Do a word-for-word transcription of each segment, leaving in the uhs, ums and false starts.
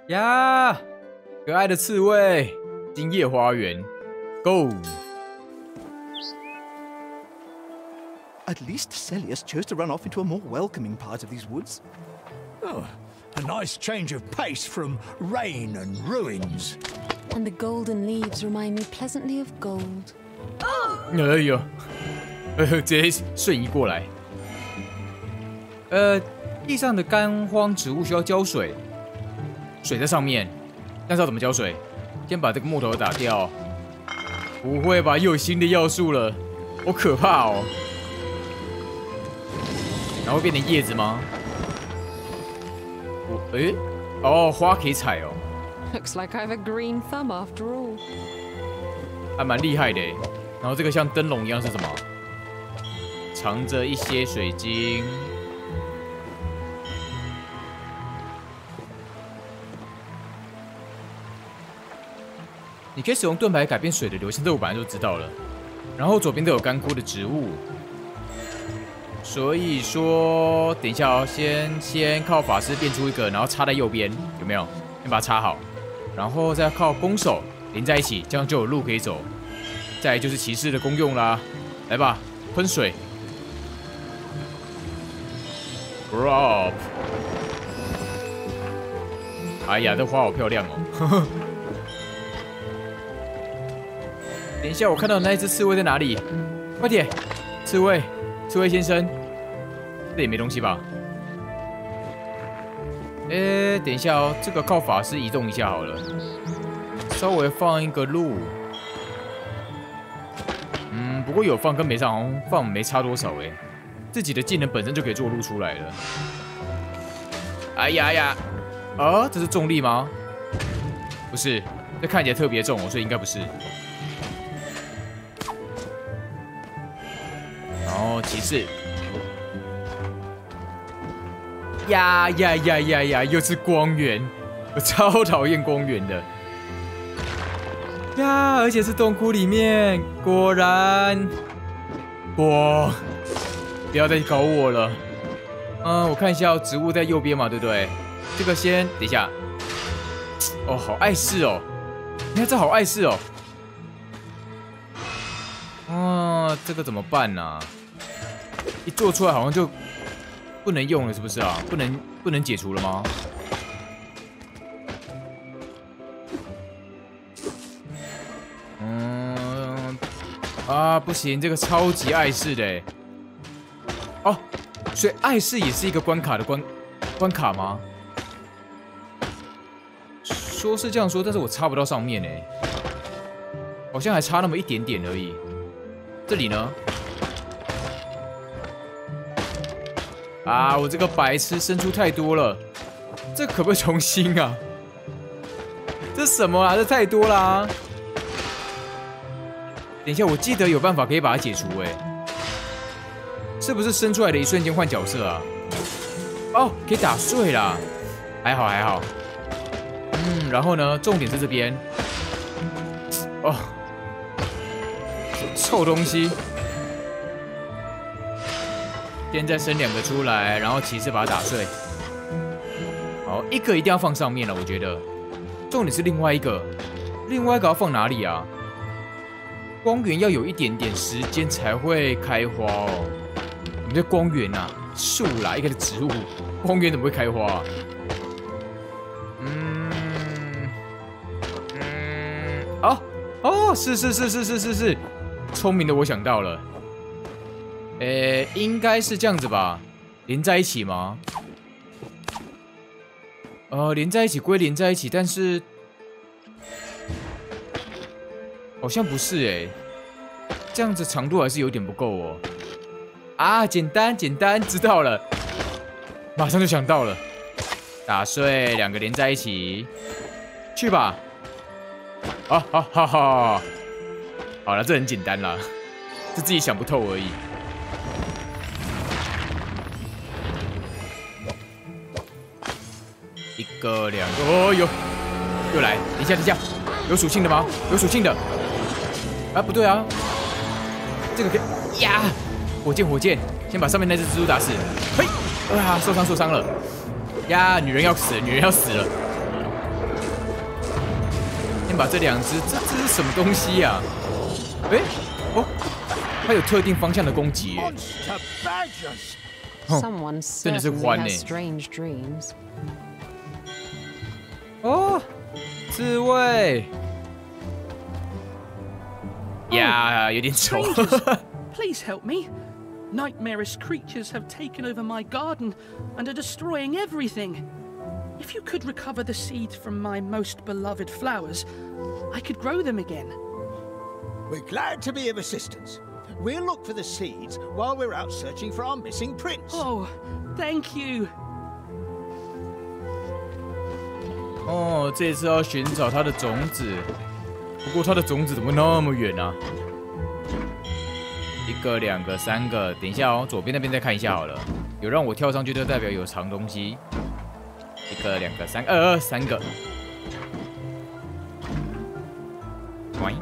呀，可爱的刺猬，金叶花园 ，Go！ At least Celius chose to run off into a more welcoming part of these woods. Oh, a nice change of pace from rain and ruins. And the golden leaves remind me pleasantly of gold. 哎呦，呃，直接瞬移过来。呃，地上的干荒植物需要浇水，水在上面，但是要怎么浇水？先把这个木头打掉。不会吧，又有新的要素了，好可怕哦！然后会变成叶子吗？我诶，哦，花可以采哦， Looks like I have a green thumb after all. 还蛮厉害的耶。然后这个像灯笼一样是什么？藏着一些水晶。你可以使用盾牌改变水的流向，这我本来就知道了。然后左边都有干枯的植物，所以说等一下哦，先先靠法师变出一个，然后插在右边，有没有？先把它插好，然后再靠弓手连在一起，这样就有路可以走。再来就是骑士的功用啦，来吧，喷水 ，Drop。哎呀，这花好漂亮哦！等一下，我看到那一只刺猬在哪里？快点，刺猬，刺猬先生，这也没东西吧？哎，等一下哦，这个靠法师移动一下好了，稍微放一个路。嗯，不过有放跟没上好像放没差多少哎，自己的技能本身就可以做路出来了。哎呀哎呀，啊，这是重力吗？不是，这看起来特别重哦，所以应该不是。然后骑士，呀呀呀呀呀，又是光源，我超讨厌光源的。呀，而且是洞窟里面，果然，哇！不要再搞我了。嗯，我看一下，植物在右边嘛，对不对？这个先等一下。哦，好碍事哦！你看这好碍事哦。哦，这个怎么办呢、啊？一做出来好像就不能用了，是不是啊？不能不能解除了吗？嗯，啊，不行，这个超级碍事的。哦，所以碍事也是一个关卡的关关卡吗？说是这样说，但是我插不到上面哎，好像还差那么一点点而已。这里呢？啊，我这个白痴生出太多了，这可不可以重新啊？这什么啊？这太多啦、啊！等一下，我记得有办法可以把它解除哎，是不是生出来的一瞬间换角色啊？哦，可以打碎啦，还好还好。嗯，然后呢，重点是这边。哦，臭东西。先再生两个出来，然后骑士把它打碎。好，一个一定要放上面了，我觉得。重点是另外一个，另外一个要放哪里啊？光源要有一点点时间才会开花哦。我们这光源啊，树啦，一个植物，光源怎么会开花、啊？嗯嗯，哦哦，是是是是是是是，聪明的我想到了。诶，应该是这样子吧？连在一起吗？呃，连在一起归连在一起，但是好像不是诶，这样子长度还是有点不够哦。啊，简单简单，知道了，马上就想到了，打碎两个连在一起，去吧！啊哈哈哈！好了，这很简单啦，是自己想不透而已。一个，两个，哦哟，又来！等一下，等一下，有属性的吗？有属性的。啊，不对啊，这个可以呀！火箭，火箭，先把上面那只蜘蛛打死。嘿，啊，受伤，受伤了。呀，女人要死了，女人要死了。 先把这两只，这这是什么东西呀、啊？哎，哦，它有特定方向的攻击耶。 Monster badgers! Someone 真的是 certainly 欢呢。 has strange dreams. 哦，刺猬。呀，有点丑。 Please help me. Nightmarish creatures have taken over my garden and are destroying everything. If you could recover the seeds from my most beloved flowers, I could grow them again. We're glad to be of assistance. We'll look for the seeds while we're out searching for our missing prince. Oh, thank you. 哦，这次要寻找它的种子，不过它的种子怎么那么远啊？一个、两个、三个，等一下哦，左边那边再看一下好了。有让我跳上去，就代表有藏东西。一个、两个、三个，呃，三个。喂。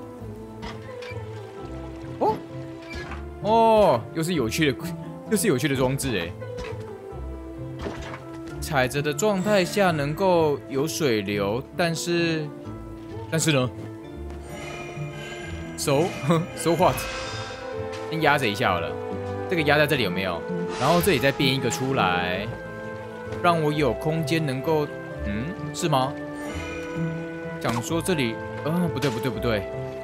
哦，哦，又是有趣的，又是有趣的装置哎。踩着的状态下能够有水流，但是，但是呢 ，so so what？ 先压着一下好了，这个压在这里有没有？然后这里再变一个出来，让我有空间能够，嗯，是吗？想说这里，呃，不对不对不对，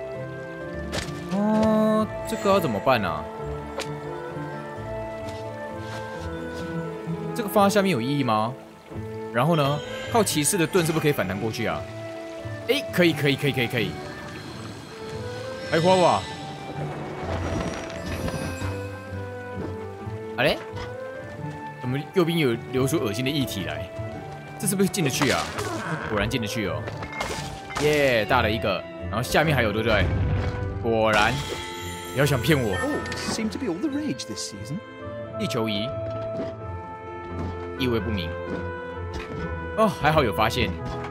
哦，这个要怎么办啊？这个放在下面有意义吗？然后呢，靠骑士的盾是不是可以反弹过去啊？哎，可以可以可以可以可以，开花哇！ 啊嘞，怎么右边有流出恶心的液体来？这是不是进得去啊？果然进得去哦！耶，大了一个，然后下面还有，对不对？果然，不要想骗我。 Oh, seem to be all the rage this season. 地球仪，意味不明。哦，还好有发现。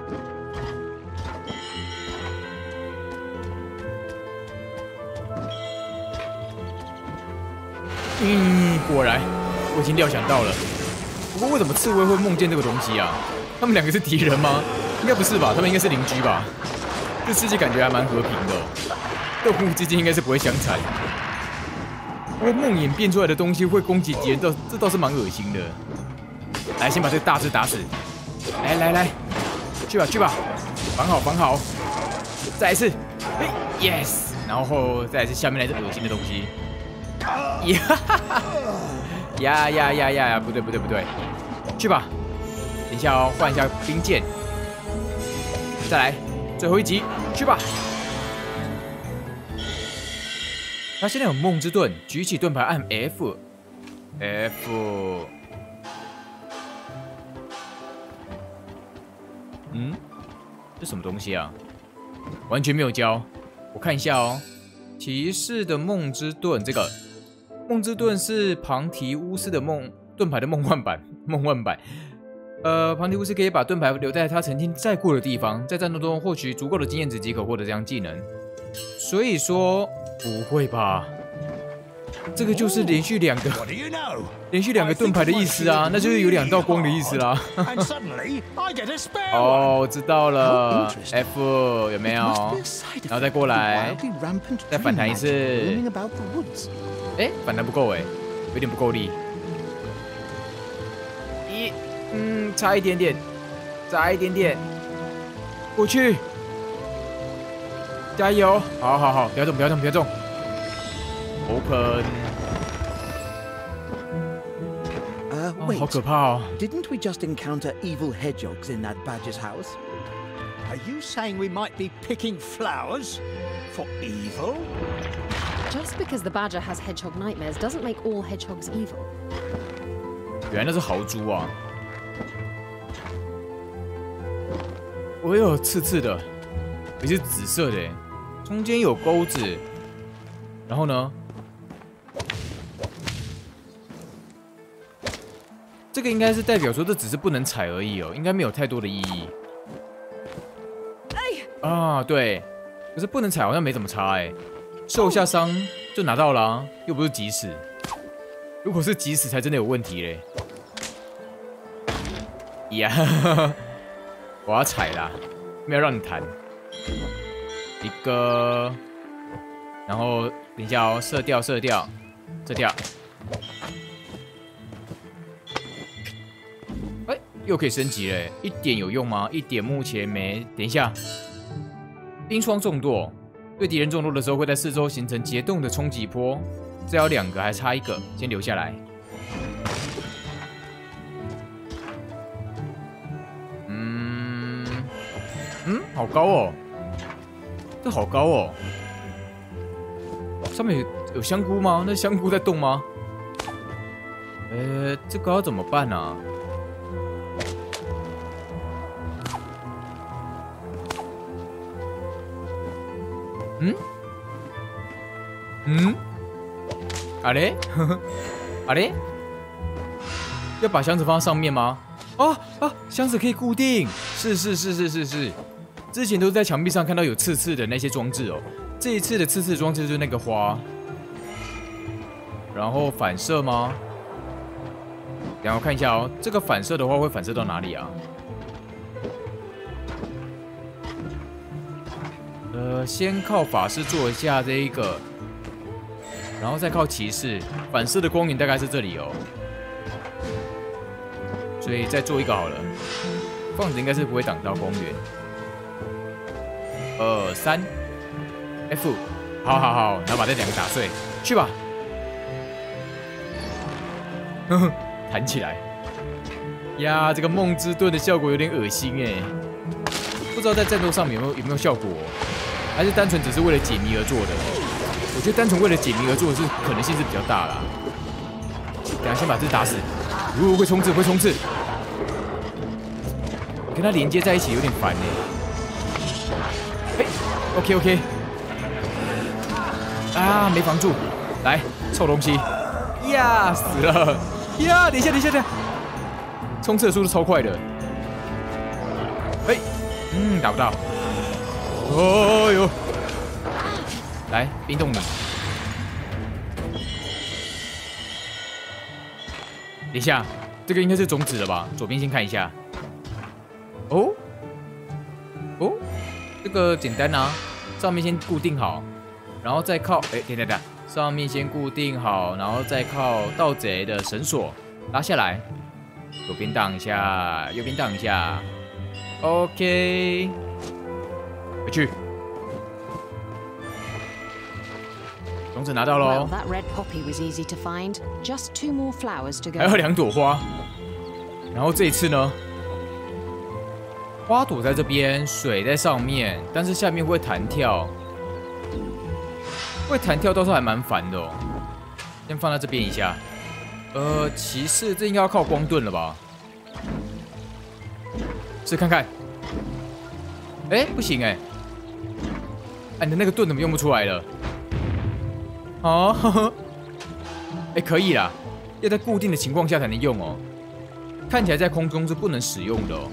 嗯，果然，我已经料想到了。不过为什么刺猬会梦见这个东西啊？他们两个是敌人吗？应该不是吧，他们应该是邻居吧？这世界感觉还蛮和平的、哦，动物之间应该是不会相残。不过梦魇变出来的东西会攻击敌人，倒这倒是蛮恶心的。来，先把这个大只打死。来来来，去吧去吧，防好防好。再一次，嘿 ，yes， 然后再来是下面那只恶心的东西。 呀呀呀呀呀！不对不对不对，去吧。等一下哦，换一下兵剑。再来，最后一集，去吧。他现在有梦之盾，举起盾牌按 F，F。F 嗯，这什么东西啊？完全没有教，我看一下哦。骑士的梦之盾，这个。 梦之盾是庞提乌斯的梦盾牌的梦幻版，梦幻版。呃，庞提乌斯可以把盾牌留在他曾经在过的地方，在战斗中获取足够的经验值即可获得这项技能。所以说，不会吧？这个就是连续两个，连续两个盾牌的意思啊，那就是有两道光的意思啦。哦，我知道了 ，F 有没有？然后再过来，再反弹一次。 哎，反弹不够哎，有点不够力。一，嗯，差一点点，差一点点，过去，加油！好好好，不要动，不要动，不要动。Open。 Uh, 哦， wait. 好可怕哦！ Didn't we just encounter evil hedgehogs in that badger's house? Are you saying we might be picking flowers for evil? Just because the badger has hedgehog nightmares doesn't make all hedgehogs evil. 原来那是豪猪啊！我有刺刺的，也是紫色的，中间有钩子。然后呢？这个应该是代表说这只是不能踩而已哦，应该没有太多的意义。哎！啊，对，可是不能踩好像没怎么差哎。 受下伤就拿到了、啊，又不是急死。如果是急死，才真的有问题嘞。呀，我要踩啦，没有让你弹。 一个，然后等一下哦，射掉，射掉，射掉。哎，又可以升级了，一点有用吗？一点目前没。等一下，冰霜重剁，对敌人重剁的时候会在四周形成结冻的冲击波。这要两个，还差一个，先留下来。嗯嗯，好高哦，这好高哦。上面有有香菇吗？那香菇在动吗？呃，这个要怎么办啊？嗯嗯，啊嘞，啊嘞，要把箱子放在上面吗？啊啊，箱子可以固定，是是是是是是。之前都是在墙壁上看到有刺刺的那些装置哦，这一次的刺刺装置就是那个花，然后反射吗？等一下我看一下哦，这个反射的话会反射到哪里啊？呃，先靠法师做一下这一个，然后再靠骑士，反射的光源大概是这里哦。所以再做一个好了，放着应该是不会挡到光源。二三 F， 好好好，然后把这两个打碎，去吧。呵呵，弹起来。呀，这个梦之盾的效果有点恶心哎，不知道在战斗上面有没有有没有效果、哦，还是单纯只是为了解谜而做的？我觉得单纯为了解谜而做的是可能性是比较大啦。等下先把这打死。哦，会冲刺，会冲刺。跟它连接在一起有点烦哎。嘿 ，OK OK。啊，没防住，来，臭东西。呀，死了！呀，等一下，等一下，等一下。冲刺的速度超快的。嘿，嗯，打不到。哦哟，来，冰冻你。等一下，这个应该是种子了吧？左边先看一下。哦，哦，这个简单啊，上面先固定好，然后再靠，哎，等等等，上面先固定好，然后再靠盗贼的绳索拉下来，左边挡一下，右边挡一下 ，OK， 回去。种子拿到喽。 Well, that red poppy was easy to find. Just two more flowers to go. 还有两朵花，然后这一次呢，花朵在这边，水在上面，但是下面会弹跳，会弹跳倒是还蛮烦的哦。先放在这边一下。呃，骑士这应该要靠光盾了吧？试看看。哎，不行哎，哎，你的那个盾怎么用不出来了？哦，呵呵，哎，可以啦，要在固定的情况下才能用哦。看起来在空中是不能使用的哦。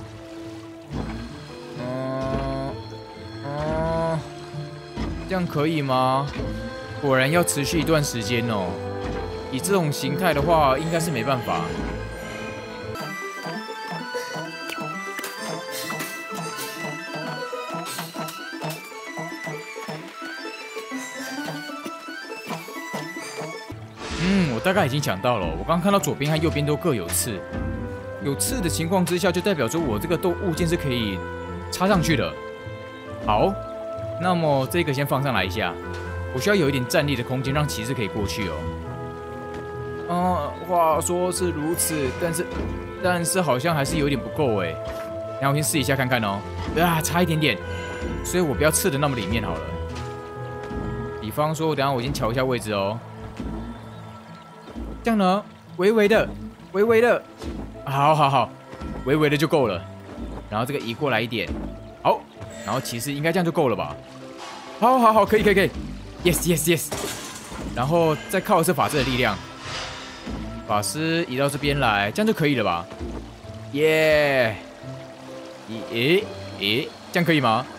嗯嗯，这样可以吗？果然要持续一段时间哦。以这种形态的话，应该是没办法。嗯，我大概已经想到了。我刚刚看到左边和右边都各有刺，有刺的情况之下，就代表着我这个动物件是可以插上去的。好，那么这个先放上来一下。我需要有一点站立的空间，让骑士可以过去哦。嗯，话说是如此，但是但是好像还是有点不够哎。然后我先试一下看看哦。啊，差一点点，所以我不要刺的那么里面好了。比方说，我等一下我先瞧一下位置哦。这样呢，微微的，微微的，好好好，微微的就够了。然后这个移过来一点，好，然后骑士应该这样就够了吧？好好好，可以可以可以 ，yes yes yes。然后再靠的是法师的力量，法师移到这边来，这样就可以了吧？耶、yeah ！诶诶，这样可以吗？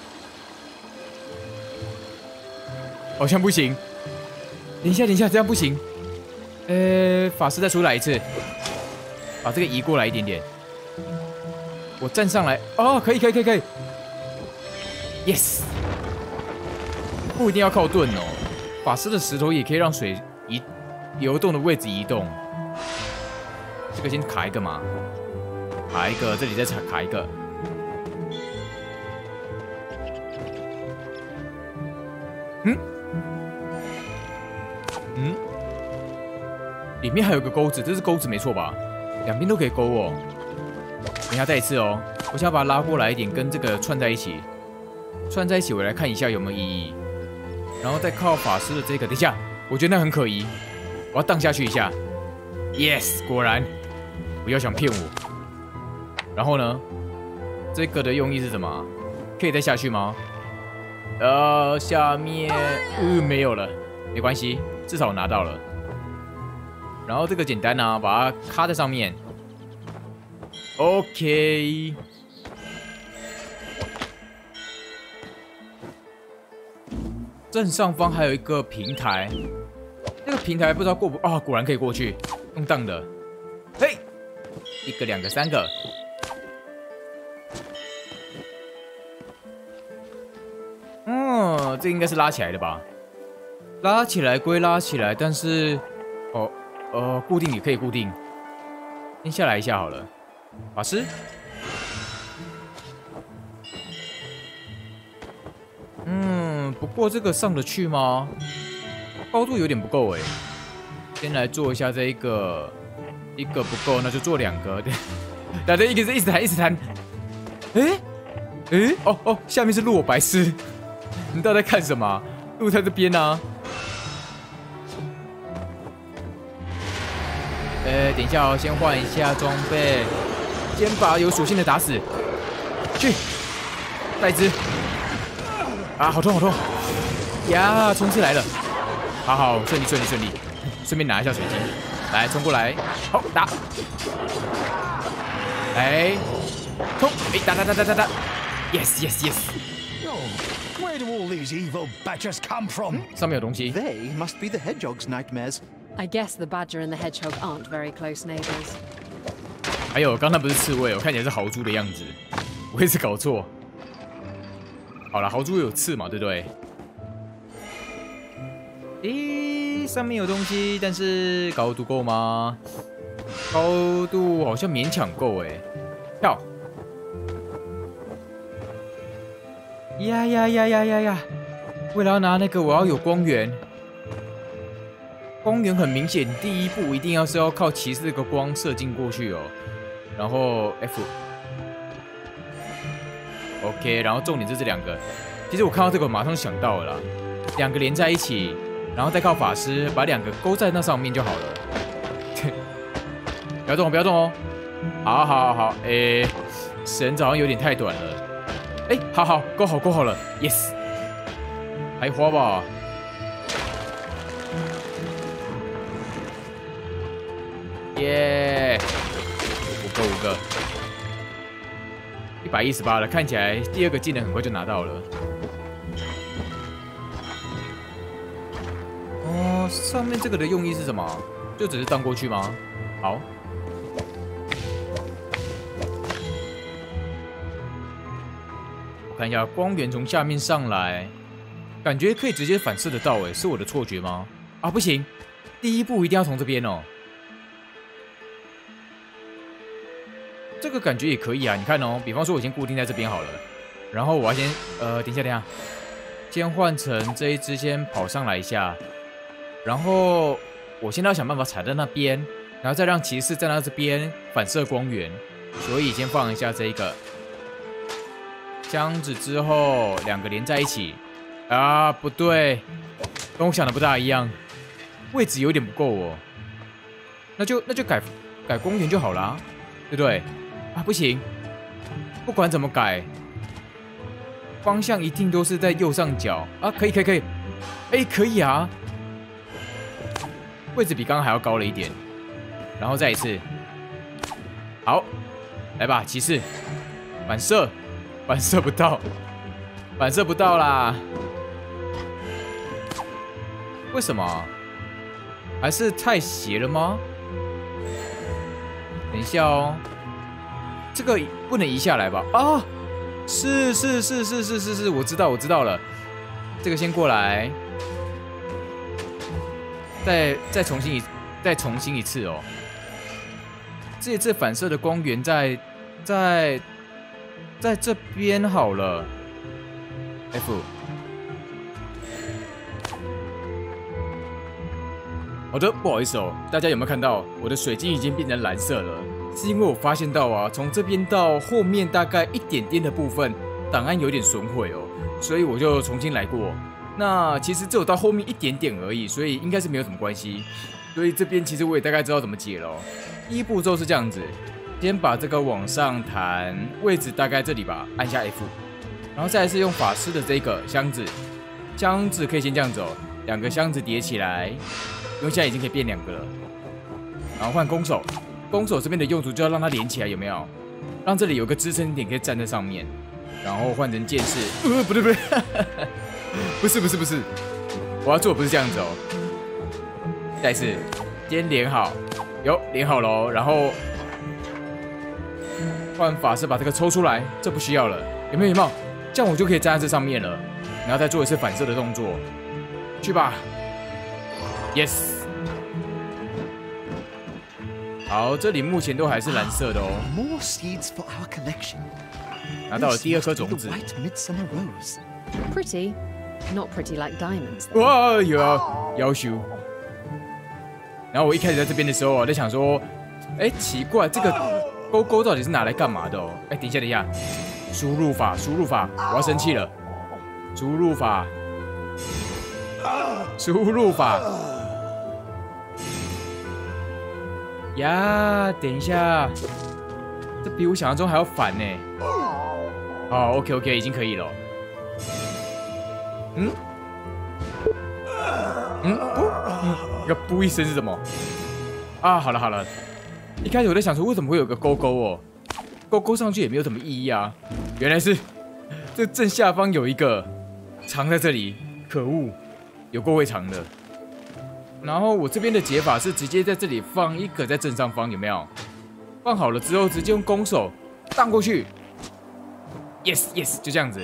好像不行。等一下等一下，这样不行。呃，法师再出来一次，把这个移过来一点点。我站上来，哦，可以可以可以可以。 ，yes。不一定要靠盾哦，法师的石头也可以让水移流动的位置移动。这个先卡一个嘛，卡一个，这里再卡一个。嗯嗯，里面还有个钩子，这是钩子没错吧？两边都可以勾哦。等一下再一次哦，我想要把它拉过来一点，跟这个串在一起，串在一起，我来看一下有没有意义。然后再靠法师的这个，等一下，我觉得那很可疑，我要荡下去一下。Yes， 果然，不要想骗我。然后呢，这个的用意是什么？可以再下去吗？呃，下面呃没有了，没关系，至少我拿到了。然后这个简单啊，把它卡在上面。OK。正上方还有一个平台，那个平台不知道过不啊？果然可以过去，用荡的。嘿，一个、两个、三个。嗯，这应该是拉起来的吧？拉起来归拉起来，但是哦呃，固定也可以固定。先下来一下好了，法师。嗯，不过这个上得去吗？高度有点不够哎。先来做一下这一个，一个不够，那就做两个。对，对，一个是一直弹一直弹。哎哎哦哦，下面是路，我白痴。你到底在看什么？路在这边啊。呃，等一下哦，先换一下装备，先把有属性的打死。去，带之。啊，好痛好痛！呀，冲刺来了，好好，顺利顺利顺利，顺便拿一下水晶，来冲过来，好打，来冲，哎打打打打打打 ，yes yes yes。 Where do all these evil badgers come from? 上面有东西。 They must be the hedgehog's nightmares. I guess the badger and the hedgehog aren't very close neighbors. 还有，刚才不是刺猬，我看起来是豪猪的样子，我一直搞错。好了，豪猪有刺嘛，对不对？咦，上面有东西，但是高度够吗？高度好像勉强够哎。跳！呀呀呀呀呀呀！为了要拿那个，我要有光源。光源很明显，第一步一定要是要靠骑士这个光射进过去哦。然后 F。OK， 然后重点是这两个。其实我看到这个，马上想到了啦，两个连在一起，然后再靠法师把两个勾在那上面就好了。不要动，不要动哦。好好好好，哎，绳子好像有点太短了。哎，好好，勾好勾好了 ，yes。还花吧。耶，五个五个。一百一十八了，看起来第二个技能很快就拿到了。哦，上面这个的用意是什么？就只是荡过去吗？好。我看一下，光源从下面上来，感觉可以直接反射得到，哎，是我的错觉吗？啊，不行，第一步一定要从这边哦。这个感觉也可以啊，你看哦，比方说我先固定在这边好了，然后我要先呃，等一下等一下，先换成这一只先跑上来一下，然后我现在要想办法踩在那边，然后再让骑士站到这边反射光源，所以先放一下这一个，这样子之后两个连在一起啊，不对，跟我想的不大一样，位置有点不够哦，那就那就改改光源就好啦，对不对？啊，不行，不管怎么改，方向一定都是在右上角啊！可以，可以，可以，哎，可以啊！位置比刚刚还要高了一点，然后再一次，好，来吧，骑士，反射，反射不到，反射不到啦！为什么？还是太斜了吗？等一下哦。这个不能移下来吧？啊， 是是是是是是是，我知道我知道了。这个先过来，再再重新一再重新一次哦。这一次反射的光源在在在这边好了。F。好的，不好意思哦，大家有没有看到我的水晶已经变成蓝色了？是因为我发现到啊，从这边到后面大概一点点的部分，档案有点损毁哦，所以我就重新来过。那其实只有到后面一点点而已，所以应该是没有什么关系。所以这边其实我也大概知道怎么解了哦。第一步骤是这样子，先把这个往上弹，位置大概这里吧，按下 F， 然后再来是用法师的这个箱子，箱子可以先这样子哦，两个箱子叠起来，因为现在已经可以变两个了。然后换弓手，弓手这边的用途就要让它连起来，有没有？让这里有个支撑点可以站在上面。然后换成剑士，呃，不对不对，不是不是不是，我要做的不是这样子哦。再一次，先连好，有连好喽，然后换法师把这个抽出来，这不需要了，有没有有没有？这样我就可以站在这上面了，然后再做一次反射的动作，去吧 ，yes。好，这里目前都还是蓝色的哦。 More seeds for our collection. 拿到了第二颗种子。 Pretty, not pretty like diamonds. though. 哇，有啊，要求。然后我一开始在这边的时候，我在想说，哎，奇怪，这个勾勾到底是拿来干嘛的哦？哎，等一下，等一下，输入法，输入法，我要生气了。输入法，输入法。呀，等一下，这比我想象中还要烦呢。好 ，OK OK， 已经可以了。嗯，嗯，哦，那个噗一声是什么？啊，好了好了，一开始我在想说，为什么会有个勾勾哦？勾勾上去也没有什么意义啊。原来是这正下方有一个藏在这里，可恶，有够会藏的。然后我这边的解法是直接在这里放一个在正上方，有没有？放好了之后，直接用弓手荡过去。Yes yes， 就这样子。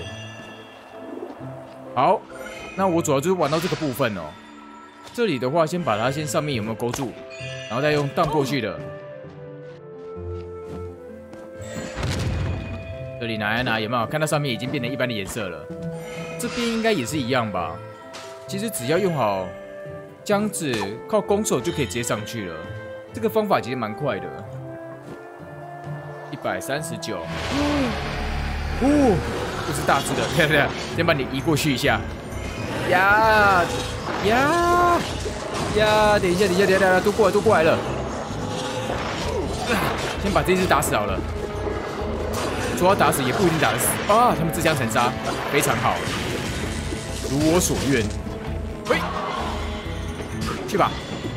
好，那我主要就是玩到这个部分哦。这里的话，先把它先上面有没有勾住，然后再用荡过去的。这里拿一拿，有没有看到上面已经变成一般的颜色了？这边应该也是一样吧？其实只要用好这样子，靠弓手就可以直接上去了。这个方法其实蛮快的。一百三十九。哦，这是大只的，对不对？先把你移过去一下。呀呀呀！等一下，等一下，等一下，都过来，都过来了。先把这只打死好了。说要打死也不一定打得死啊！他们自相残杀，非常好，如我所愿。喂，去吧。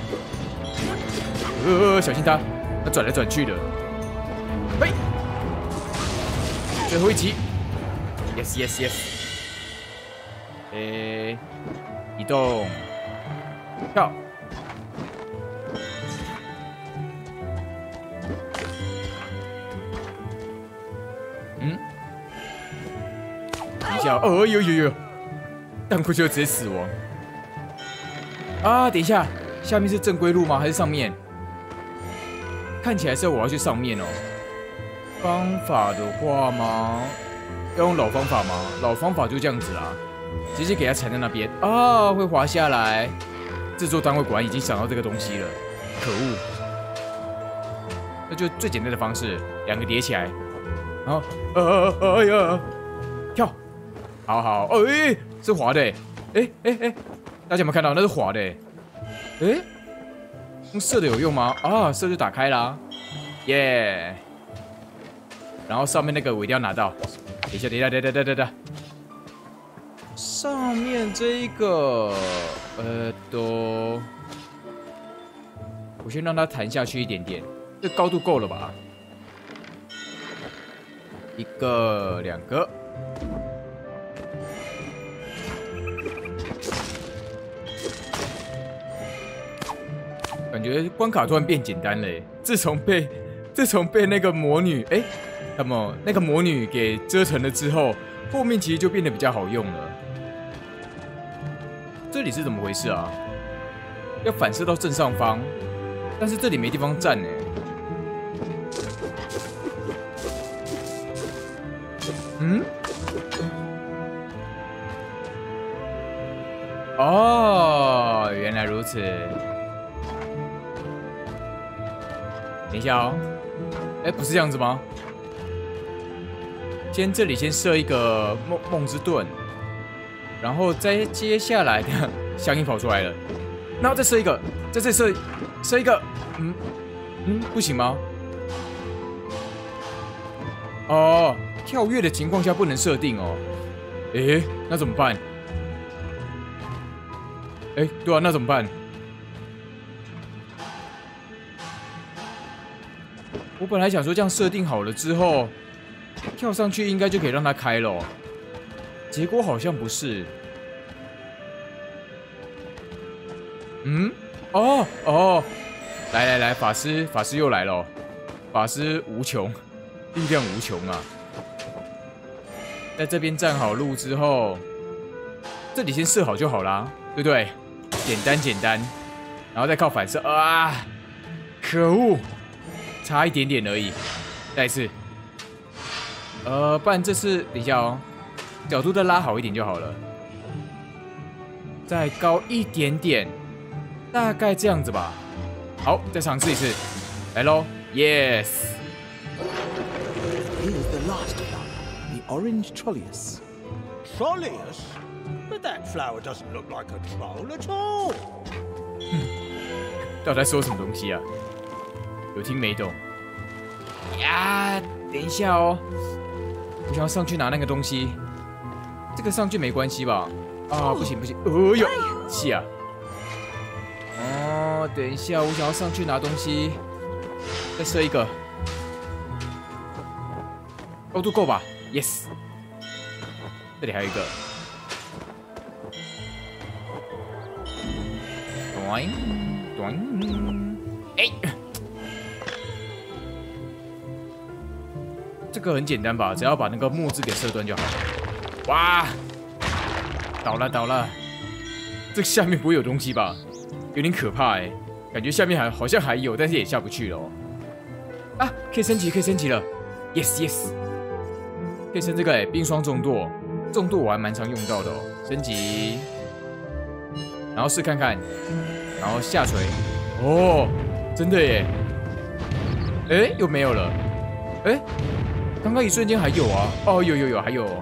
呃，小心他，他转来转去的。喂。最后一集 ，yes yes yes， 诶，移动，跳，嗯，一下，哦呦呦呦，荡过去就直接死亡。啊，等一下，下面是正规路吗？还是上面？看起来是我要去上面哦。方法的话吗？要用老方法吗？老方法就这样子啦，直接给它缠在那边啊，会滑下来。制作单位果然已经想到这个东西了，可恶！那就最简单的方式，两个叠起来，然后呃呃哎呀，跳，好好，哎，是滑的，哎哎哎，大家有没有看到？那是滑的，哎，用射的有用吗？啊，射就打开啦，耶！ Yeah 然后上面那个我一定要拿到。等一下，等一下，等一下，等一下，上面这一个，呃，都，我先让它弹下去一点点，这高度够了吧？一个，两个。感觉关卡突然变简单了耶，自从被，自从被那个魔女，哎。 那么那个魔女给遮成了之后，后面其实就变得比较好用了。这里是怎么回事啊？要反射到正上方，但是这里没地方站呢。嗯？哦，原来如此。等一下哦，哎，不是这样子吗？先这里先设一个梦梦之盾，然后再接下来的香音跑出来了，然后再设一个，再再设设一个，嗯嗯，不行吗？哦，跳跃的情况下不能设定哦。诶，那怎么办？哎，对啊，那怎么办？我本来想说这样设定好了之后，跳上去应该就可以让它开了，结果好像不是。嗯，哦哦，来来来，法师法师又来了，法师无穷，力量无穷啊！在这边站好路之后，这里先设好就好啦，对不对？简单简单，然后再靠反射啊！可恶，差一点点而已。再一次，呃，不然这次等一下哦，角度再拉好一点就好了，再高一点点，大概这样子吧。好，再尝试一次，来喽 ，yes。 Here's the last flower, the orange trolleus. Trolleus? But that flower doesn't look like a troll at all. 到底在说什么东西啊？有听没懂？呀，等一下哦，我想要上去拿那个东西。这个上去没关系吧？啊，不行不行，哦呦，是啊。哦，等一下，我想要上去拿东西，再设一个，高度够吧 ？Yes。这里还有一个。短短，哎，这个很简单吧？只要把那个木质给射断就好了。哇，倒了倒了，这下面不会有东西吧？有点可怕哎，感觉下面还好像还有，但是也下不去了哦。啊，可以升级，可以升级了 ！Yes yes， 可以升这个哎，冰霜重剁，重剁我还蛮常用到的哦。升级，然后试看看。然后下垂，哦，真的耶！哎，又没有了。哎，刚刚一瞬间还有啊！哦，有有有，还有、哦。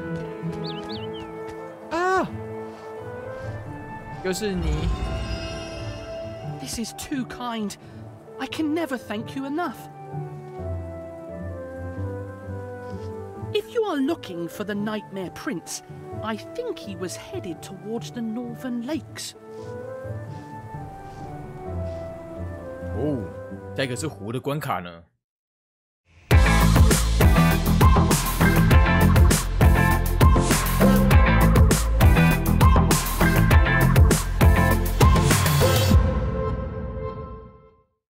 啊！又是你。 This is too kind. I can never thank you enough. If you are looking for the Nightmare Prince, I think he was headed towards the Northern Lakes. 哦，下一个是湖的关卡呢。